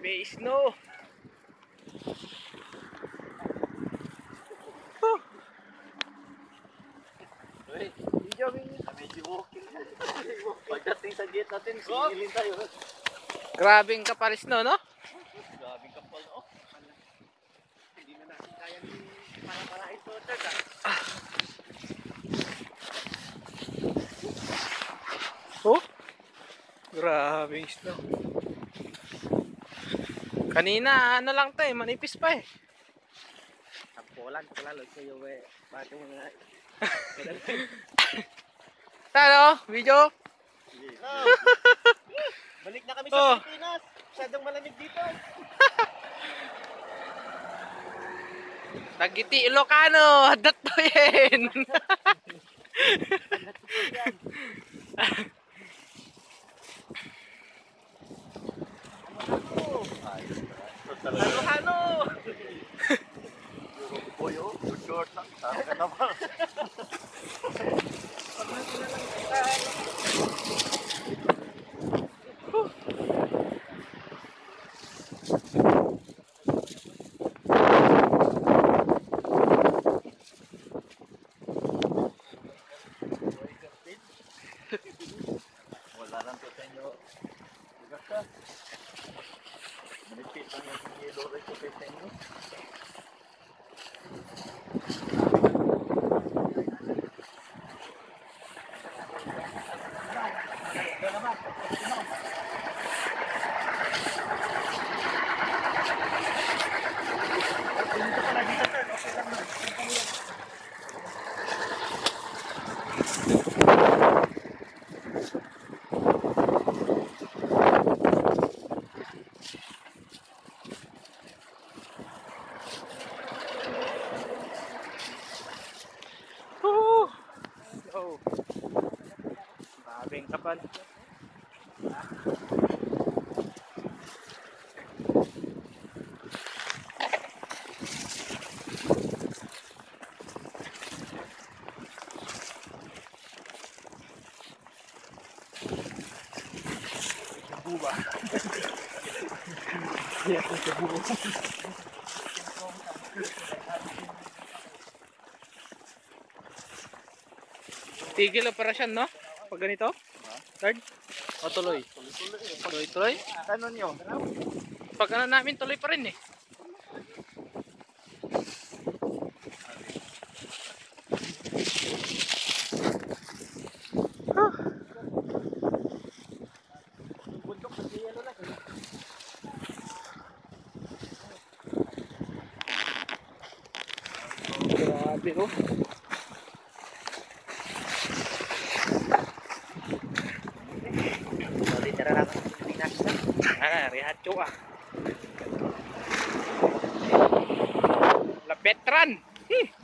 Grabe, snow. Medyo okay. Pagdating sa gate natin, singilin tayo. Grabing kapal snow, no? Grabing kapal, no? Hindi na natin kaya ni para-parahin to, Chad. Oh, grabing snow. Kanina, ano lang to eh, manipis pa eh. Tampolan ko lalo sa'yo, eh. Bakit mo nga? Tano, video? Balik na kami sa Pilipinas. Masyadong malamig dito. Tagiti Ilocano, hadat to yan. Halo-halo! Boyo, short lang. Saan ka naman? Wala lang to sa inyo. Bukas ka. Manipit lang yung yelo rin ko sa inyo. Oh, grabing kapal. Buba. Iya, itu bubu. Tigil operasyon, no? Pag ganito? Third? O tuloy? Tuloy? Ano nyo? Pag ano namin, tuloy pa rin eh. Grabe oh. Tara lang sa Pilipinas. Rihacho ah. La Petran.